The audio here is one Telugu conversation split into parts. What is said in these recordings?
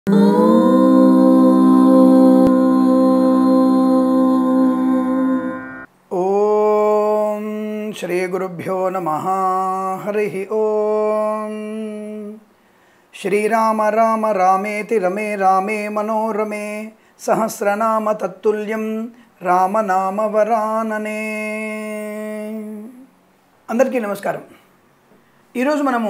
ఓం శ్రీ గురుభ్యో నమః. హరి ఓం. శ్రీరామ రామ రామేతి రమే రామే మనోరమే సహస్రనామ తత్తుల్యం రామనామ వరాననే. అందరికీ నమస్కారం. ఈరోజు మనము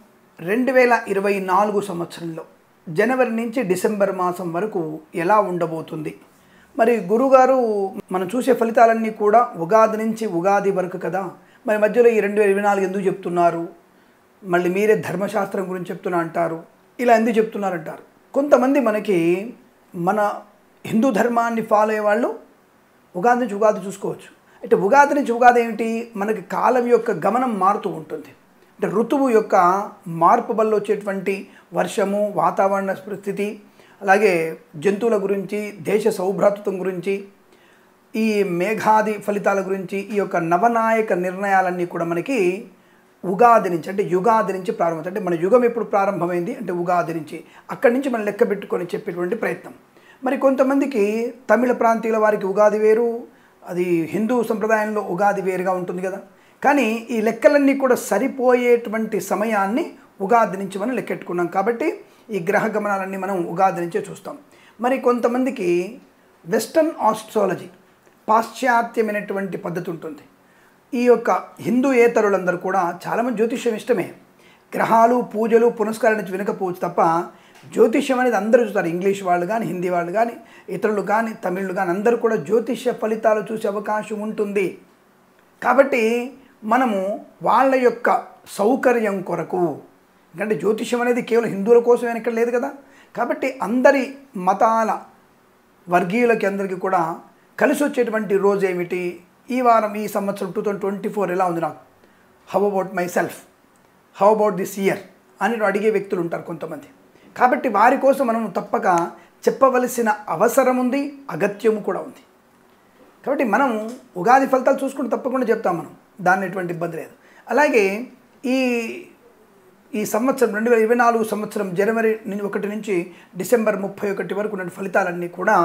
2024 సంవత్సరంలో జనవరి నుంచి డిసెంబర్ మాసం వరకు ఎలా ఉండబోతుంది. మరి గురుగారు మనం చూసే ఫలితాలన్నీ కూడా ఉగాది నుంచి ఉగాది వరకు కదా, మరి మధ్యలో ఈ 2024 ఎందుకు చెప్తున్నారు, మళ్ళీ మీరే ధర్మశాస్త్రం గురించి చెప్తున్నా అంటారు, ఇలా ఎందుకు చెప్తున్నారంటారు. కొంతమంది మనకి మన హిందూ ధర్మాన్ని ఫాలో అయ్యే వాళ్ళు ఉగాది నుంచి ఉగాది చూసుకోవచ్చు. అంటే ఉగాది నుంచి ఉగాది ఏమిటి, మనకి కాలం యొక్క గమనం మారుతూ ఉంటుంది. అంటే ఋతువు యొక్క మార్పు వల్ల వచ్చేటువంటి వర్షము, వాతావరణ పరిస్థితి, అలాగే జంతువుల గురించి, దేశ సౌభ్రాతృత్వం గురించి, ఈ మేఘాది ఫలితాల గురించి, ఈ యొక్క నవనాయక నిర్ణయాలన్నీ కూడా మనకి ఉగాది నుంచి, అంటే యుగాది నుంచి ప్రారంభం. అంటే మన యుగం ఎప్పుడు ప్రారంభమైంది అంటే ఉగాది నుంచి, అక్కడి నుంచి మనం లెక్క పెట్టుకొని చెప్పేటువంటి ప్రయత్నం. మరి కొంతమందికి తమిళ ప్రాంతీయుల వారికి ఉగాది వేరు, అది హిందూ సంప్రదాయంలో ఉగాది వేరుగా ఉంటుంది కదా. కానీ ఈ లెక్కలన్నీ కూడా సరిపోయేటువంటి సమయాన్ని ఉగాది నుంచి మనం లెక్కెట్టుకున్నాం కాబట్టి ఈ గ్రహ గమనాలన్నీ మనం ఉగాది నుంచే చూస్తాం. మరి కొంతమందికి వెస్టర్న్ ఆస్ట్రాలజీ, పాశ్చాత్యమైనటువంటి పద్ధతి ఉంటుంది. ఈ యొక్క హిందూయేతరులందరూ కూడా చాలామంది జ్యోతిష్యం ఇష్టమే, గ్రహాలు పూజలు పునస్కారాల నుంచి వినకపోవచ్చు తప్ప జ్యోతిష్యం అనేది అందరూ చూస్తారు. ఇంగ్లీష్ వాళ్ళు కానీ, హిందీ వాళ్ళు కానీ, ఇతరులు కానీ, తమిళులు కానీ అందరూ కూడా జ్యోతిష్య ఫలితాలు చూసే అవకాశం ఉంటుంది. కాబట్టి మనము వాళ్ళ యొక్క సౌకర్యం కొరకు, ఎందుకంటే జ్యోతిష్యం అనేది కేవలం హిందువుల కోసమే ఇక్కడ లేదు కదా, కాబట్టి అందరి మతాల వర్గీయులకి అందరికీ కూడా కలిసి వచ్చేటువంటి రోజు ఏమిటి, ఈ వారం ఈ సంవత్సరం 2024 ఎలా ఉంది, నాకు how about myself, how about this year అని అడిగే వ్యక్తులు ఉంటారు కొంతమంది. కాబట్టి వారి కోసం మనం తప్పక చెప్పవలసిన అవసరం ఉంది, అగత్యము కూడా ఉంది. కాబట్టి మనం ఉగాది ఫలితాలు చూసుకుంటే తప్పకుండా చెప్తాం మనం, దాన్ని ఎటువంటి ఇబ్బంది లేదు. అలాగే ఈ సంవత్సరం 2024 సంవత్సరం జనవరి 1 నుంచి డిసెంబర్ 31 వరకు ఉన్న ఫలితాలన్నీ కూడా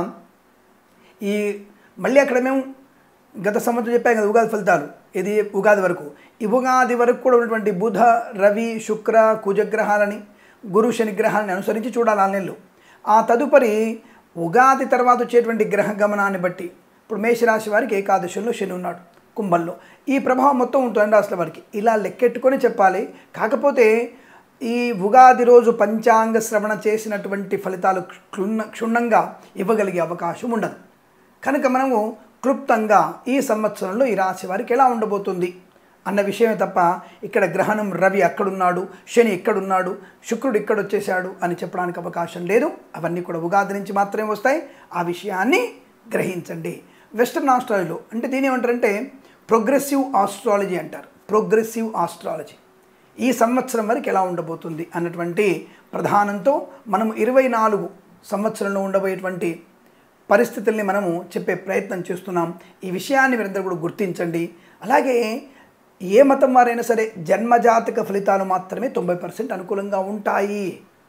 ఈ మళ్ళీ అక్కడ మేము గత సంవత్సరం చెప్పాం కదా ఉగాది ఫలితాలు, ఇది ఉగాది వరకు. ఈ ఉగాది వరకు కూడా ఉన్నటువంటి బుధ, రవి, శుక్ర, కుజగ్రహాలని, గురు, శని గ్రహాలని అనుసరించి చూడాలి 6 నెలలు. ఆ తదుపరి ఉగాది తర్వాత వచ్చేటువంటి గ్రహ గమనాన్ని బట్టి, ఇప్పుడు మేషరాశి వారికి ఏకాదశంలో శని ఉన్నాడు, కుంభంలో, ఈ ప్రభావం మొత్తం ఉంటుంది రాశుల వారికి. ఇలా లెక్కెట్టుకొని చెప్పాలి. కాకపోతే ఈ ఉగాది రోజు పంచాంగ శ్రవణ చేసినటువంటి ఫలితాలు క్షుణ్ణంగా ఇవ్వగలిగే అవకాశం ఉండదు. కనుక మనము క్లుప్తంగా ఈ సంవత్సరంలో ఈ రాశి వారికి ఎలా ఉండబోతుంది అన్న విషయమే తప్ప ఇక్కడ గ్రహణం రవి అక్కడున్నాడు, శని ఇక్కడున్నాడు, శుక్రుడు ఇక్కడ వచ్చేసాడు అని చెప్పడానికి అవకాశం లేదు. అవన్నీ కూడా ఉగాది నుంచి మాత్రమే వస్తాయి. ఆ విషయాన్ని గ్రహించండి. వెస్టర్న్ ఆస్ట్రాలజీలో అంటే దీని ఏమంటారంటే ప్రోగ్రెసివ్ ఆస్ట్రాలజీ అంటారు. ప్రోగ్రెసివ్ ఆస్ట్రాలజీ ఈ సంవత్సరం వరకు ఎలా ఉండబోతుంది అన్నటువంటి ప్రధానంతో మనము 24 సంవత్సరంలో ఉండబోయేటువంటి పరిస్థితుల్ని మనము చెప్పే ప్రయత్నం చేస్తున్నాం. ఈ విషయాన్ని మీరందరూ కూడా గుర్తించండి. అలాగే ఏ మతం వారైనా సరే జన్మజాతక ఫలితాలు మాత్రమే 90% అనుకూలంగా ఉంటాయి.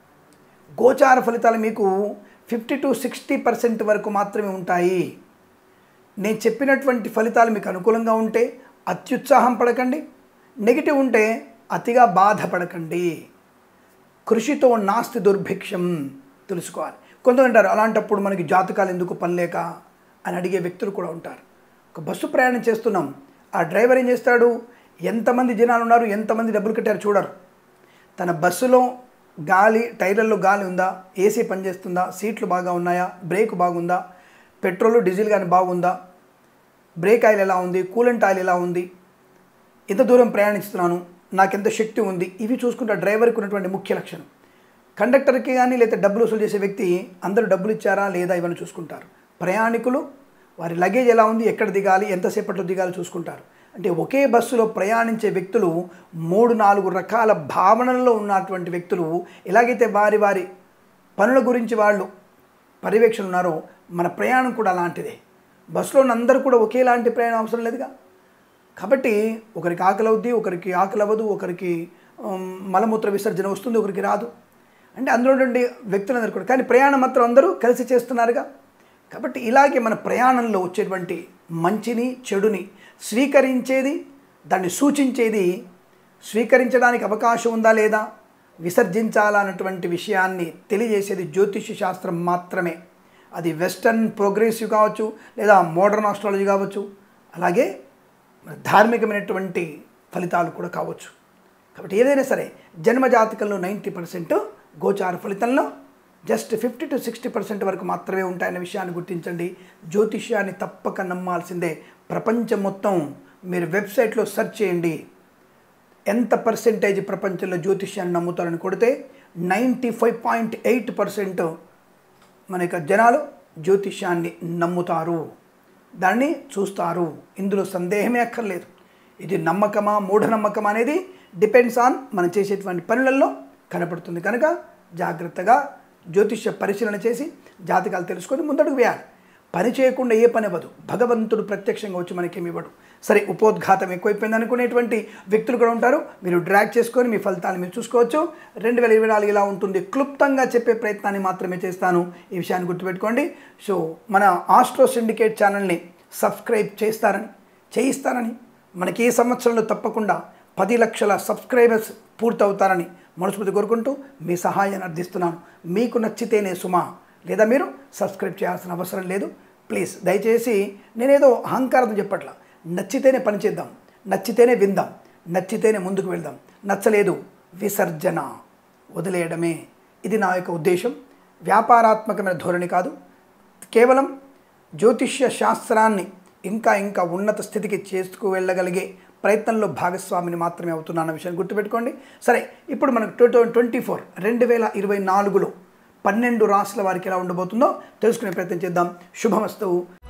గోచార ఫలితాలు మీకు 50 to 60% వరకు మాత్రమే ఉంటాయి. నేను చెప్పినటువంటి ఫలితాలు మీకు అనుకూలంగా ఉంటే అత్యుత్సాహం పడకండి, నెగిటివ్ ఉంటే అతిగా బాధపడకండి. కృషితో నాస్తి దుర్భిక్షం తెలుసుకోవాలి. కొంతమంది అంటారు అలాంటప్పుడు మనకి జాతకాలు ఎందుకు పనిలేక అని అడిగే వ్యక్తులు కూడా ఉంటారు. ఒక బస్సు ప్రయాణం చేస్తున్నాం, ఆ డ్రైవర్ ఏం చేస్తాడు, ఎంతమంది జనాలు ఉన్నారు, ఎంతమంది డబ్బులు కట్టారు చూడరు. తన బస్సులో గాలి, టైర్లలో గాలి ఉందా, ఏసీ పనిచేస్తుందా, సీట్లు బాగా ఉన్నాయా, బ్రేక్ బాగుందా, పెట్రోల్ డీజిల్ కానీ బాగుందా, బ్రేక్ ఆయిల్ ఎలా ఉంది, కూలెంట్ ఆయిల్ ఎలా ఉంది, ఎంత దూరం ప్రయాణిస్తున్నాను, నాకెంత శక్తి ఉంది, ఇవి చూసుకుంటే డ్రైవర్కి ఉన్నటువంటి ముఖ్య లక్షణం. కండక్టర్కి కానీ లేదా డబ్బులు వసూలు చేసే వ్యక్తి అందరూ డబ్బులు ఇచ్చారా లేదా ఇవన్నీ చూసుకుంటారు. ప్రయాణికులు వారి లగేజ్ ఎలా ఉంది, ఎక్కడ దిగాలి, ఎంతసేపట్లో దిగాలి చూసుకుంటారు. అంటే ఒకే బస్సులో ప్రయాణించే వ్యక్తులు 3-4 రకాల భావనల్లో ఉన్నటువంటి వ్యక్తులు ఎలాగైతే వారి వారి పనుల గురించి వాళ్ళు పర్యవేక్షణ ఉన్నారో మన ప్రయాణం కూడా అలాంటిదే. బస్సులో అందరూ కూడా ఒకేలాంటి ప్రయాణం అవసరం లేదుగా. కాబట్టి ఒకరికి ఆకలి అవుద్ది, ఒకరికి ఆకలి అవ్వదు, ఒకరికి మలమూత్ర విసర్జన వస్తుంది, ఒకరికి రాదు. అంటే అందులో నుండి వ్యక్తులందరూ కూడా, కానీ ప్రయాణం మాత్రం అందరూ కలిసి చేస్తున్నారుగా. కాబట్టి ఇలాగే మన ప్రయాణంలో వచ్చేటువంటి మంచిని చెడుని స్వీకరించేది, దాన్ని సూచించేది, స్వీకరించడానికి అవకాశం ఉందా లేదా, విసర్జించాలా అన్నటువంటి విషయాన్ని తెలియజేసేది జ్యోతిష్య శాస్త్రం మాత్రమే. అది వెస్టర్న్ ప్రోగ్రెసివ్ కావచ్చు, లేదా మోడర్న్ ఆస్ట్రాలజీ కావచ్చు, అలాగే ధార్మికమైనటువంటి ఫలితాలు కూడా కావచ్చు. కాబట్టి ఏదైనా సరే జన్మజాతకంలో 90% గోచార ఫలితంలో జస్ట్ 50 to 60% వరకు మాత్రమే ఉంటాయన్న విషయాన్ని గుర్తించండి. జ్యోతిష్యాన్ని తప్పక నమ్మాల్సిందే. ప్రపంచం మొత్తం మీరు వెబ్సైట్లో సెర్చ్ చేయండి, ఎంత పర్సెంటేజ్ ప్రపంచంలో జ్యోతిష్యాన్ని నమ్ముతారని కొడితే 95.8% మన యొక్క జనాలు జ్యోతిష్యాన్ని నమ్ముతారు, దాన్ని చూస్తారు. ఇందులో సందేహమే అక్కర్లేదు. ఇది నమ్మకమా మూఢనమ్మకమా అనేది డిపెండ్స్ ఆన్ మనం చేసేటువంటి పనులలో కనపడుతుంది. కనుక జాగ్రత్తగా జ్యోతిష్య పరిశీలన చేసి జాతకాలు తెలుసుకొని ముందడుగు వేయాలి. పని చేయకుండా ఏ పని అవ్వదు. భగవంతుడు ప్రత్యక్షంగా వచ్చి మనకేమి ఇవ్వడు. సరే, ఉపోద్ఘాతం ఎక్కువైపోయింది అనుకునేటువంటి వ్యక్తులు కూడా ఉంటారు. మీరు డ్రాగ్ చేసుకొని మీ ఫలితాలు మీరు చూసుకోవచ్చు. 2024 ఇలా ఉంటుంది. క్లుప్తంగా చెప్పే ప్రయత్నాన్ని మాత్రమే చేస్తాను, ఈ విషయాన్ని గుర్తుపెట్టుకోండి. సో మన ఆస్ట్రో సిండికేట్ ఛానల్ని సబ్స్క్రైబ్ చేయిస్తానని, మనకి ఈ సంవత్సరంలో తప్పకుండా 10 లక్షల సబ్స్క్రైబర్స్ పూర్తవుతారని మనస్ఫూర్తి కోరుకుంటూ మీ సహాయాన్ని అర్థిస్తున్నాను. మీకు నచ్చితేనే సుమా, లేదా మీరు సబ్స్క్రైబ్ చేయాల్సిన అవసరం లేదు. ప్లీజ్ దయచేసి నేనేదో అహంకారం చెప్పట్లా. నచ్చితేనే పని చేద్దాం, నచ్చితేనే విందాం, నచ్చితేనే ముందుకు వెళ్దాం. నచ్చలేదు విసర్జన, వదిలేయడమే. ఇది నా యొక్క ఉద్దేశం. వ్యాపారాత్మకమైన ధోరణి కాదు. కేవలం జ్యోతిష్య శాస్త్రాన్ని ఇంకా ఉన్నత స్థితికి చేసుకు వెళ్ళగలిగే ప్రయత్నంలో భాగస్వామిని మాత్రమే అవుతున్నాన్న విషయాన్ని గుర్తుపెట్టుకోండి. సరే, ఇప్పుడు మనకు 2024లో 12 రాశుల వారికి ఎలా ఉండబోతుందో తెలుసుకునే ప్రయత్నం చేద్దాం. శుభమస్తు.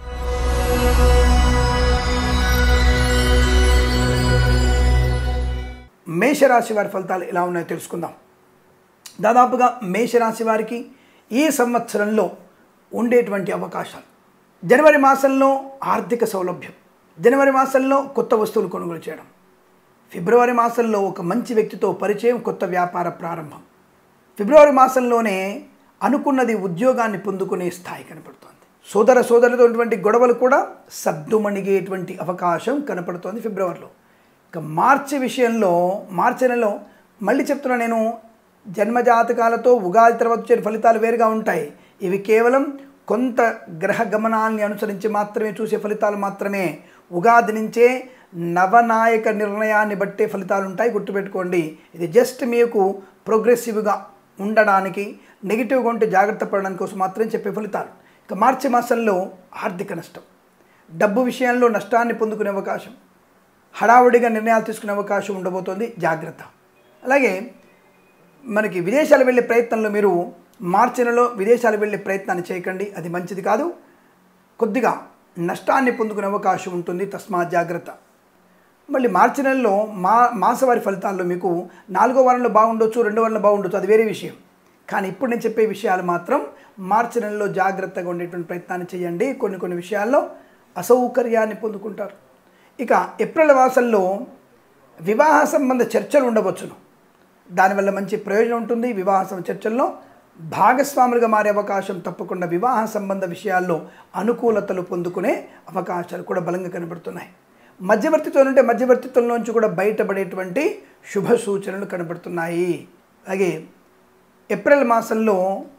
మేషరాశి వారి ఫలితాలు ఎలా ఉన్నాయో తెలుసుకుందాం. దాదాపుగా మేషరాశి వారికి ఈ సంవత్సరంలో ఉండేటువంటి అవకాశాలు: జనవరి మాసంలో ఆర్థిక సౌలభ్యం, జనవరి మాసంలో కొత్త వస్తువులు కొనుగోలు చేయడం, ఫిబ్రవరి మాసంలో ఒక మంచి వ్యక్తితో పరిచయం, కొత్త వ్యాపార ప్రారంభం, ఫిబ్రవరి మాసంలోనే అనుకున్నది ఉద్యోగాన్ని పొందుకునే స్థాయి కనపడుతోంది. సోదరులతో ఉన్నటువంటి గొడవలు కూడా సద్దుమణిగేటువంటి అవకాశం కనపడుతోంది ఫిబ్రవరిలో. ఇక మార్చి విషయంలో, మార్చి నెలలో మళ్ళీ చెప్తున్నా నేను, జన్మజాతకాలతో ఉగాది తర్వాత వచ్చే ఫలితాలు వేరుగా ఉంటాయి. ఇవి కేవలం కొంత గ్రహ గమనాన్ని అనుసరించి మాత్రమే చూసే ఫలితాలు మాత్రమే. ఉగాది నుంచే నవనాయక నిర్ణయాన్ని బట్టే ఫలితాలు ఉంటాయి, గుర్తుపెట్టుకోండి. ఇది జస్ట్ మీకు ప్రోగ్రెసివ్గా ఉండడానికి, నెగిటివ్గా ఉంటే జాగ్రత్త పడడానికి కోసం మాత్రం చెప్పే ఫలితాలు. ఇక మార్చి మాసంలో ఆర్థిక నష్టం, డబ్బు విషయంలో నష్టాన్ని పొందుకునే అవకాశం, హడావుడిగా నిర్ణయాలు తీసుకునే అవకాశం ఉండబోతోంది, జాగ్రత్త. అలాగే మనకి విదేశాలు వెళ్ళే ప్రయత్నంలో మీరు మార్చి నెలలో విదేశాలు వెళ్ళే ప్రయత్నాన్ని చేయకండి, అది మంచిది కాదు. కొద్దిగా నష్టాన్ని పొందుకునే అవకాశం ఉంటుంది, తస్మాత్ జాగ్రత్త. మళ్ళీ మార్చి నెలలో మాసవారి ఫలితాల్లో మీకు 4వ వారంలో బాగుండొచ్చు, 2వ వారంలో బాగుండొచ్చు, అది వేరే విషయం. కానీ ఇప్పుడు నేను చెప్పే విషయాలు మాత్రం మార్చి నెలలో జాగ్రత్తగా ఉండేటువంటి ప్రయత్నాన్ని చేయండి. కొన్ని విషయాల్లో అసౌకర్యాన్ని పొందుకుంటారు. ఇక ఏప్రిల్ మాసంలో వివాహ సంబంధ చర్చలు ఉండవచ్చును, దానివల్ల మంచి ప్రయోజనం ఉంటుంది. వివాహ చర్చల్లో భాగస్వాములుగా మారే అవకాశం తప్పకుండా, వివాహ సంబంధ విషయాల్లో అనుకూలతలు పొందుకునే అవకాశాలు కూడా బలంగా కనబడుతున్నాయి. మధ్యవర్తిత్వం అంటే మధ్యవర్తిత్వంలోంచి కూడా బయటపడేటువంటి శుభ సూచనలు కనబడుతున్నాయి. అలాగే ఏప్రిల్ మాసంలో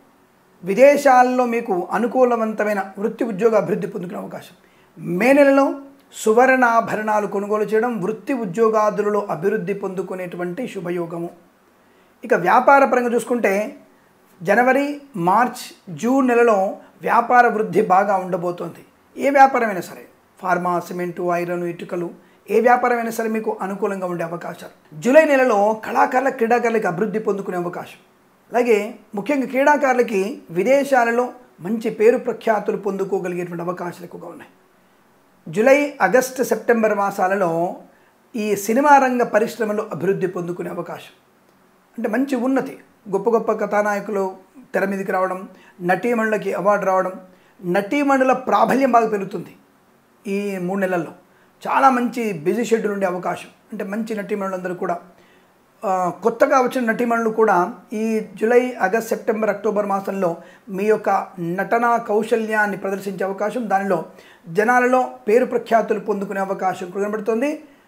విదేశాల్లో మీకు అనుకూలవంతమైన వృత్తి ఉద్యోగ అభివృద్ధి పొందుకునే అవకాశం. మే నెలలో సువర్ణాభరణాలు కొనుగోలు చేయడం, వృత్తి ఉద్యోగాదులలో అభివృద్ధి పొందుకునేటువంటి శుభయోగము. ఇక వ్యాపార పరంగా చూసుకుంటే జనవరి, మార్చ్, జూన్ నెలలో వ్యాపార వృద్ధి బాగా ఉండబోతోంది. ఏ వ్యాపారమైనా సరే, ఫార్మా, సిమెంటు, ఐరన్, ఇటుకలు, ఏ వ్యాపారమైనా సరే మీకు అనుకూలంగా ఉండే అవకాశాలు. జూలై నెలలో క్రీడాకారులకి అభివృద్ధి పొందుకునే అవకాశం. అలాగే ముఖ్యంగా క్రీడాకారులకి విదేశాలలో మంచి పేరు ప్రఖ్యాతులు పొందుకోగలిగేటువంటి అవకాశాలు ఎక్కువగా ఉన్నాయి. జూలై, ఆగస్టు, సెప్టెంబర్ మాసాలలో ఈ సినిమా రంగ పరిశ్రమలో అభివృద్ధి పొందుకునే అవకాశం. అంటే మంచి ఉన్నతి, గొప్ప కథానాయకులు తెర మీదకి రావడం, నటీమణులకి అవార్డు రావడం, నటీమణుల ప్రాబల్యం బాగా పెరుగుతుంది. ఈ 3 నెలల్లో చాలా మంచి బిజీ షెడ్యూల్ ఉండే అవకాశం. అంటే మంచి నటీమణులందరూ కూడా కొత్తగా వచ్చిన నటీమణులు కూడా ఈ జూలై, ఆగస్ట్, సెప్టెంబర్, అక్టోబర్ మాసంలో మీ యొక్క నటనా కౌశల్యాన్ని ప్రదర్శించే అవకాశం, దానిలో జనాలలో పేరు ప్రఖ్యాతులు పొందుకునే అవకాశం కనబడుతుంది.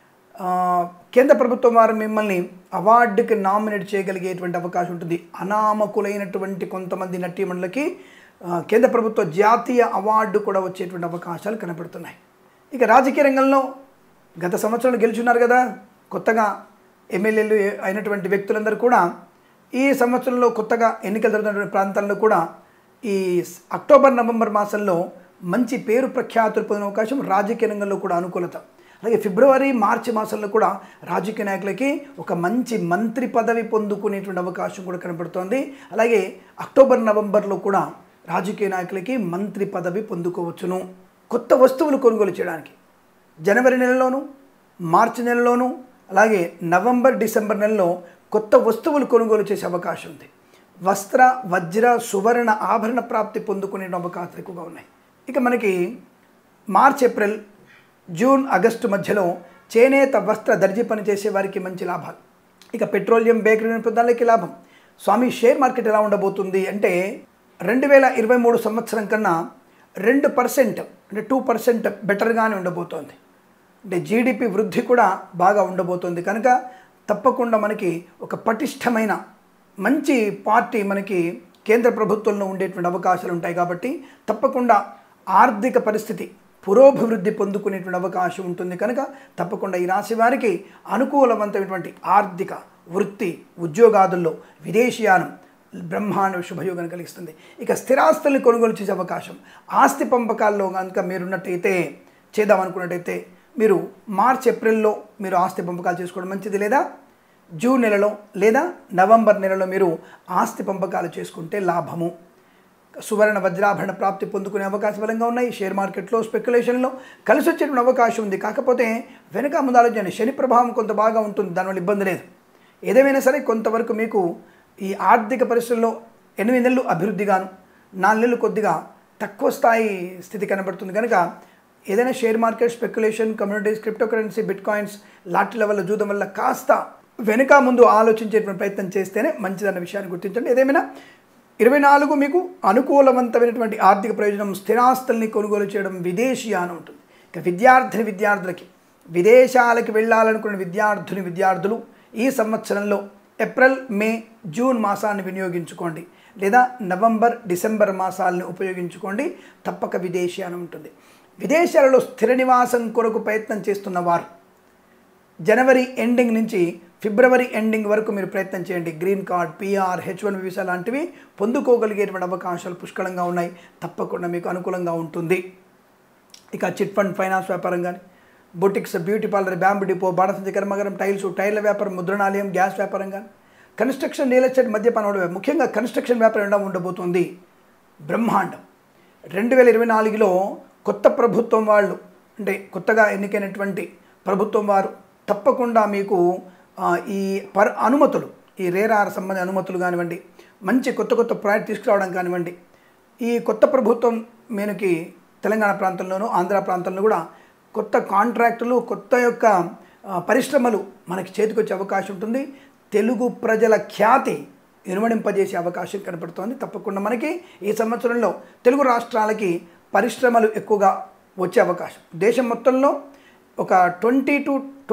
కేంద్ర ప్రభుత్వం వారు మిమ్మల్ని అవార్డుకి నామినేట్ చేయగలిగేటువంటి అవకాశం ఉంటుంది. అనామకులైనటువంటి కొంతమంది నటీమణులకి కేంద్ర ప్రభుత్వ జాతీయ అవార్డు కూడా వచ్చేటువంటి అవకాశాలు కనబడుతున్నాయి. ఇక రాజకీయ రంగంలో గత సంవత్సరంలో గెలుచున్నారు కదా, కొత్తగా ఎమ్మెల్యేలు అయినటువంటి వ్యక్తులందరూ కూడా ఈ సంవత్సరంలో కొత్తగా ఎన్నికలు జరుగుతున్న ప్రాంతాల్లో కూడా ఈ అక్టోబర్, నవంబర్ మాసంలో మంచి పేరు ప్రఖ్యాతులు పొందిన అవకాశం, రాజకీయ రంగంలో కూడా అనుకూలత. అలాగే ఫిబ్రవరి, మార్చి మాసంలో కూడా రాజకీయ నాయకులకి ఒక మంచి మంత్రి పదవి పొందుకునేటువంటి అవకాశం కూడా కనబడుతోంది. అలాగే అక్టోబర్, నవంబర్లో కూడా రాజకీయ నాయకులకి మంత్రి పదవి పొందుకోవచ్చును. కొత్త వస్తువులు కొనుగోలు చేయడానికి జనవరి నెలలోను, మార్చి నెలలోను, అలాగే నవంబర్, డిసెంబర్ నెలలో కొత్త వస్తువులు కొనుగోలు చేసే అవకాశం ఉంది. వస్త్ర, వజ్ర, సువర్ణ ఆభరణ ప్రాప్తి పొందుకునే అవకాశాలు ఎక్కువగా ఉన్నాయి. ఇక మనకి మార్చ్, ఏప్రిల్, జూన్, ఆగస్టు మధ్యలో చేనేత వస్త్ర దర్జీ పని చేసే వారికి మంచి లాభాలు. ఇక పెట్రోలియం, బేకరీ నిపుణులకి లాభం. స్వామి, షేర్ మార్కెట్ ఎలా ఉండబోతుంది అంటే 2023 సంవత్సరం కన్నా 2% అంటే 2% బెటర్గానే ఉండబోతోంది. అంటే జీడిపి వృద్ధి కూడా బాగా ఉండబోతోంది. కనుక తప్పకుండా మనకి ఒక పటిష్టమైన మంచి పార్టీ మనకి కేంద్ర ప్రభుత్వంలో ఉండేటువంటి అవకాశాలు ఉంటాయి. కాబట్టి తప్పకుండా ఆర్థిక పరిస్థితి పురోభివృద్ధి పొందుకునేటువంటి అవకాశం ఉంటుంది. కనుక తప్పకుండా ఈ రాశి వారికి అనుకూలవంతమైనటువంటి ఆర్థిక, వృత్తి, ఉద్యోగాదుల్లో విదేశీయానం బ్రహ్మాండ శుభయోగం కలిగిస్తుంది. ఇక స్థిరాస్తుల్ని కొనుగోలు చేసే అవకాశం, ఆస్తి పంపకాల్లో కనుక మీరున్నట్టయితే, చేద్దామనుకున్నట్టయితే మీరు మార్చ్, ఏప్రిల్లో మీరు ఆస్తి పంపకాలు చేసుకోవడం మంచిది. లేదా జూన్ నెలలో లేదా నవంబర్ నెలలో మీరు ఆస్తి పంపకాలు చేసుకుంటే లాభము. సువర్ణ, వజ్రాభరణ ప్రాప్తి పొందుకునే అవకాశం బలంగా ఉన్నాయి. షేర్ మార్కెట్లో, స్పెక్యులేషన్లో కలిసి వచ్చేటువంటి అవకాశం ఉంది. కాకపోతే వెనక ముందు ఆలోచన, శని ప్రభావం కొంత బాగా ఉంటుంది, దానివల్ల ఇబ్బంది లేదు. ఏదేమైనా సరే కొంతవరకు మీకు ఈ ఆర్థిక పరిస్థితుల్లో 8 నెలలు అభివృద్ధిగాను, 4 నెలలు కొద్దిగా తక్కువ స్థాయి స్థితి కనబడుతుంది. కనుక ఏదైనా share market, speculation, communities, crypto currency, bitcoins లాంటి లెవెల్లో చూడడం వల్ల కాస్త వెనుక ముందు ఆలోచించేటువంటి ప్రయత్నం చేస్తేనే మంచిదన్న విషయాన్ని గుర్తించండి. ఏదేమైనా 24 మీకు అనుకూలవంతమైనటువంటి ఆర్థిక ప్రయోజనం, స్థిరాస్తుల్ని కొనుగోలు చేయడం, విదేశీయానం ఉంటుంది. ఇక విద్యార్థులకి విదేశాలకు వెళ్ళాలనుకున్న విద్యార్థులు ఈ సంవత్సరంలో ఏప్రిల్, మే, జూన్ మాసాన్ని వినియోగించుకోండి. లేదా నవంబర్, డిసెంబర్ మాసాలను ఉపయోగించుకోండి. తప్పక విదేశీయానం ఉంటుంది. విదేశాలలో స్థిర నివాసం కొరకు ప్రయత్నం చేస్తున్న వారు జనవరి ఎండింగ్ నుంచి ఫిబ్రవరి ఎండింగ్ వరకు మీరు ప్రయత్నం చేయండి. Green card, PR, H1 visa లాంటివి పొందుకోగలిగేటువంటి అవకాశాలు పుష్కలంగా ఉన్నాయి. తప్పకుండా మీకు అనుకూలంగా ఉంటుంది. ఇక చిట్ ఫండ్, ఫైనాన్స్ వ్యాపారం కానీ, boutiques, beauty parlour, bamboo depot, బాణసంచ కర్మాగారం, టైల్స్, టైర్ల వ్యాపారం, ముద్రణాలయం, గ్యాస్ వ్యాపారం కానీ, కన్స్ట్రక్షన్, రియల్ ఎస్టేట్, మద్యపానం, ముఖ్యంగా కన్స్ట్రక్షన్ వ్యాపారం ఎలా ఉండబోతుంది? బ్రహ్మాండం. 2024లో కొత్త ప్రభుత్వం వాళ్ళు, అంటే కొత్తగా ఎన్నికైనటువంటి ప్రభుత్వం వారు తప్పకుండా మీకు ఈ అనుమతులు, ఈ రేరార్ సంబంధ అనుమతులు కానివ్వండి, మంచి కొత్త ప్రాజెక్ట్ తీసుకురావడం కానివ్వండి, ఈ కొత్త ప్రభుత్వం మనకి తెలంగాణ ప్రాంతంలోనూ, ఆంధ్ర ప్రాంతంలో కూడా కొత్త కాంట్రాక్టులు, కొత్త యొక్క పరిశ్రమలు మనకి చేతికొచ్చే అవకాశం ఉంటుంది. తెలుగు ప్రజల ఖ్యాతి ఇనుమడింపజేసే అవకాశం కనపడుతోంది. తప్పకుండా మనకి ఈ సంవత్సరంలో తెలుగు రాష్ట్రాలకి పరిశ్రమలు ఎక్కువగా వచ్చే అవకాశం, దేశం మొత్తంలో ఒక 20 to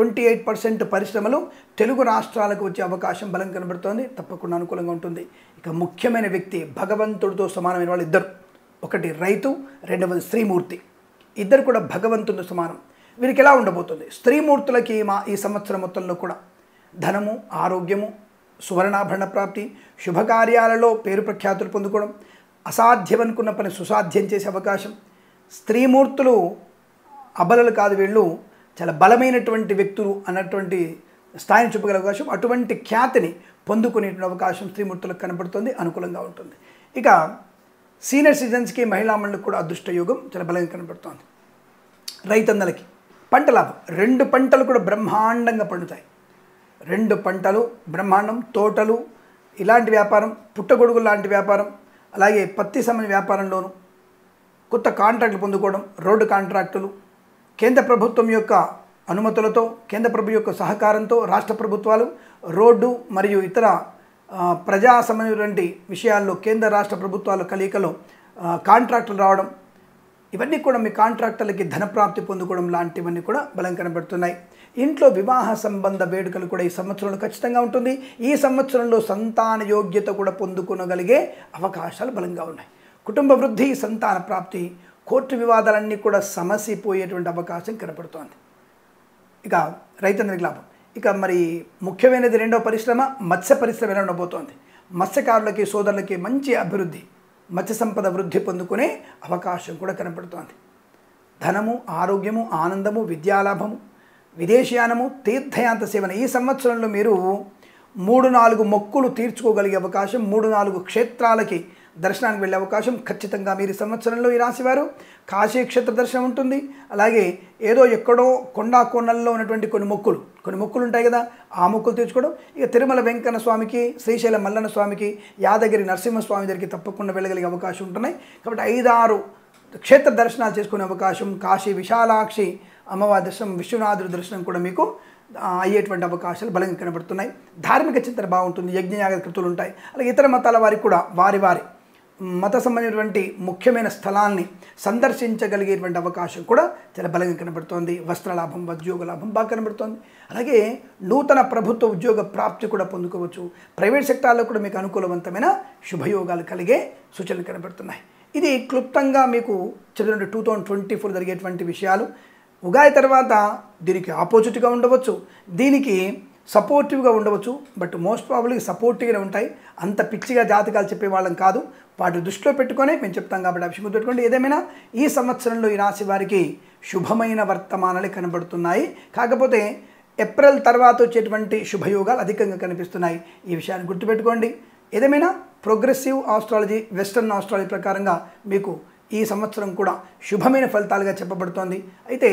28% పరిశ్రమలు తెలుగు రాష్ట్రాలకు వచ్చే అవకాశం బలం కనబడుతోంది. తప్పకుండా అనుకూలంగా ఉంటుంది. ఇక ముఖ్యమైన వ్యక్తి, భగవంతుడితో సమానమైన వాళ్ళు ఇద్దరు, ఒకటి రైతు, రెండవది స్త్రీమూర్తి. ఇద్దరు కూడా భగవంతుడితో సమానం. వీరికి ఎలా ఉండబోతుంది? స్త్రీమూర్తులకి ఈ సంవత్సరం మొత్తంలో కూడా ధనము, ఆరోగ్యము, సువర్ణాభరణ ప్రాప్తి, శుభకార్యాలలో పేరు ప్రఖ్యాతులు పొందుకోవడం, అసాధ్యమనుకున్న పని సుసాధ్యం చేసే అవకాశం. స్త్రీమూర్తులు అబలలు కాదు, వీళ్ళు చాలా బలమైనటువంటి వ్యక్తులు అన్నటువంటి స్థాయిని చూపగల అవకాశం, అటువంటి ఖ్యాతిని పొందుకునేటువంటి అవకాశం స్త్రీమూర్తులకు కనబడుతుంది. అనుకూలంగా ఉంటుంది. ఇక సీనియర్ సిటిజన్స్కి, మహిళామణులకు కూడా అదృష్ట యోగం చాలా బలంగా కనబడుతోంది. రైతన్నలకి పంట లాభం, 2 పంటలు కూడా బ్రహ్మాండంగా పండుతాయి. 2 పంటలు బ్రహ్మాండం. తోటలు ఇలాంటి వ్యాపారం, పుట్టగొడుగులు లాంటి వ్యాపారం, అలాగే పత్తి సంబంధ వ్యాపారంలోనూ కొత్త కాంట్రాక్టులు పొందుకోవడం, రోడ్డు కాంట్రాక్టులు, కేంద్ర ప్రభుత్వం యొక్క అనుమతులతో కేంద్ర ప్రభు యొక్క సహకారంతో రాష్ట్ర ప్రభుత్వాలు రోడ్డు మరియు ఇతర ప్రజా సంబంధించినటువంటి విషయాల్లో కేంద్ర రాష్ట్ర ప్రభుత్వాల కలయికలో కాంట్రాక్టులు రావడం, ఇవన్నీ కూడా మీ కాంట్రాక్టర్లకి ధనప్రాప్తి పొందుకోవడం లాంటివన్నీ కూడా బలం కనబడుతున్నాయి. ఇంట్లో వివాహ సంబంధ వేడుకలు కూడా ఈ సంవత్సరంలో ఖచ్చితంగా ఉంటుంది. ఈ సంవత్సరంలో సంతాన యోగ్యత కూడా పొందుకోగలిగే అవకాశాలు బలంగా ఉన్నాయి. కుటుంబ వృద్ధి, సంతాన ప్రాప్తి, కోర్టు వివాదాలన్నీ కూడా సమసిపోయేటువంటి అవకాశం కనపడుతోంది. ఇక రైతన్నరికి లాభం. ఇక మరి ముఖ్యమైనది రెండవ పరిశ్రమ మత్స్య పరిశ్రమ ఎలా ఉండబోతోంది. మత్స్యకారులకి సోదరులకి మంచి అభివృద్ధి, మత్స్య సంపద వృద్ధి పొందుకునే అవకాశం కూడా కనపడుతోంది. ధనము, ఆరోగ్యము, ఆనందము, విద్యాలాభము, విదేశీయానము, తీర్థయాంత సేవన. ఈ సంవత్సరంలో మీరు 3-4 మొక్కులు తీర్చుకోగలిగే అవకాశం, 3-4 క్షేత్రాలకి దర్శనానికి వెళ్ళే అవకాశం ఖచ్చితంగా మీరు ఈ సంవత్సరంలో ఈ రాశివారు. కాశీ క్షేత్ర దర్శనం ఉంటుంది. అలాగే ఏదో ఎక్కడో కొండా కోనల్లో ఉన్నటువంటి కొన్ని మొక్కులు ఉంటాయి కదా, ఆ మొక్కులు తీర్చుకోవడం. ఇక తిరుమల వెంకన్న స్వామికి, శ్రీశైల మల్లన్న స్వామికి, యాదగిరి నరసింహస్వామి దగ్గరికి తప్పకుండా వెళ్ళగలిగే అవకాశం ఉంటున్నాయి. కాబట్టి 5-6 క్షేత్ర దర్శనాలు చేసుకునే అవకాశం, కాశీ విశాలాక్షి అమ్మవారి దర్శనం, విశ్వనాథుడి దర్శనం కూడా మీకు అయ్యేటువంటి అవకాశాలు బలంగా కనబడుతున్నాయి. ధార్మిక చింతన బాగుంటుంది, యజ్ఞయాగ కృతులు ఉంటాయి. అలాగే ఇతర మతాల వారికి కూడా వారి మత సంబంధించినటువంటి ముఖ్యమైన స్థలాల్ని సందర్శించగలిగేటువంటి అవకాశం కూడా చాలా బలంగా కనబడుతోంది. వస్త్రలాభం, ఉద్యోగ లాభం బాగా కనబడుతోంది. అలాగే నూతన ప్రభుత్వ ఉద్యోగ ప్రాప్తి కూడా పొందుకోవచ్చు. ప్రైవేట్ సెక్టార్లో కూడా మీకు అనుకూలవంతమైన శుభయోగాలు కలిగే సూచనలు కనబడుతున్నాయి. ఇది క్లుప్తంగా మీకు చదివిన 2024 జరిగేటువంటి విషయాలు. ఉగాది తర్వాత దీనికి ఆపోజిట్గా ఉండవచ్చు, దీనికి సపోర్టివ్గా ఉండవచ్చు. బట్ మోస్ట్ ప్రాబబ్లీ సపోర్టివ్గానే ఉంటాయి. అంత పిచ్చిగా జాతకాలు చెప్పేవాళ్ళం కాదు. వాటి దృష్టిలో పెట్టుకొని మేము చెప్తాం కాబట్టి అభిషేకం పెట్టుకోండి. ఏదేమైనా ఈ సంవత్సరంలో ఈ రాశి వారికి శుభమైన వర్తమానాలు కనబడుతున్నాయి. కాకపోతే ఏప్రిల్ తర్వాత వచ్చేటువంటి శుభయోగాలు అధికంగా కనిపిస్తున్నాయి. ఈ విషయాన్ని గుర్తుపెట్టుకోండి. ఏదేమైనా ప్రోగ్రెసివ్ ఆస్ట్రాలజీ, వెస్టర్న్ ఆస్ట్రాలజీ ప్రకారంగా మీకు ఈ సంవత్సరం కూడా శుభమైన ఫలితాలుగా చెప్పబడుతోంది. అయితే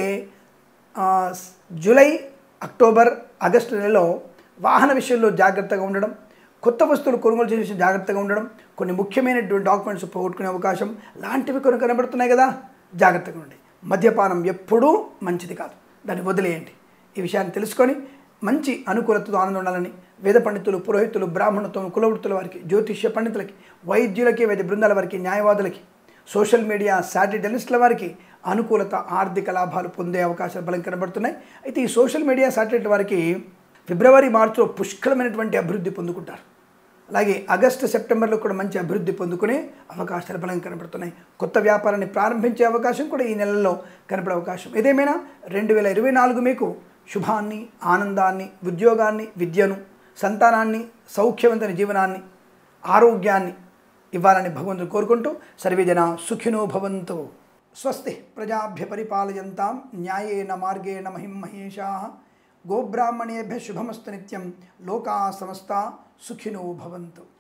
జూలై, అక్టోబర్, ఆగస్టు నెలలో వాహన విషయంలో జాగ్రత్తగా ఉండడం, కొత్త వస్తువులు కొనుగోలు చేసే జాగ్రత్తగా ఉండడం, కొన్ని ముఖ్యమైనటువంటి డాక్యుమెంట్స్ పోగొట్టుకునే అవకాశం లాంటివి కొన్ని కనబడుతున్నాయి కదా, జాగ్రత్తగా ఉండండి. మద్యపానం ఎప్పుడూ మంచిది కాదు, దాన్ని వదిలేయండి. ఈ విషయాన్ని తెలుసుకొని మంచి అనుకూలతతో ఆనందం ఉండాలని వేద పండితులు, పురోహితులు, బ్రాహ్మణత్వం, కులవృత్తుల వారికి, జ్యోతిష్య పండితులకి, వైద్యులకి, వైద్య బృందాల వారికి, న్యాయవాదులకి, సోషల్ మీడియా శాటిలైటిస్టుల వారికి అనుకూలత, ఆర్థిక లాభాలు పొందే అవకాశాలు బలం కనబడుతున్నాయి. అయితే ఈ సోషల్ మీడియా శాటిలైట్ వారికి ఫిబ్రవరి, మార్చిలో పుష్కలమైనటువంటి అభివృద్ధి పొందుకుంటారు. అలాగే ఆగస్టు, సెప్టెంబర్లో కూడా మంచి అభివృద్ధి పొందుకునే అవకాశాలు బలంగా కనబడుతున్నాయి. కొత్త వ్యాపారాన్ని ప్రారంభించే అవకాశం కూడా ఈ నెలలో కనపడే అవకాశం. ఏదేమైనా 2024 మీకు శుభాన్ని, ఆనందాన్ని, ఉద్యోగాన్ని, విద్యను, సంతానాన్ని, సౌఖ్యవంతమైన జీవనాన్ని, ఆరోగ్యాన్ని ఇవ్వాలని భగవంతుని కోరుకుంటూ సర్వేజన సుఖినో భవంతు. స్వస్తి ప్రజాభ్య పరిపాలయంతాం న్యాయేన మార్గేణ మహిం మహేషాః. గోబ్రాహ్మణేభ్య శుభమస్తు నిత్యం. లోకా సమస్తా సుఖినో భవంతు.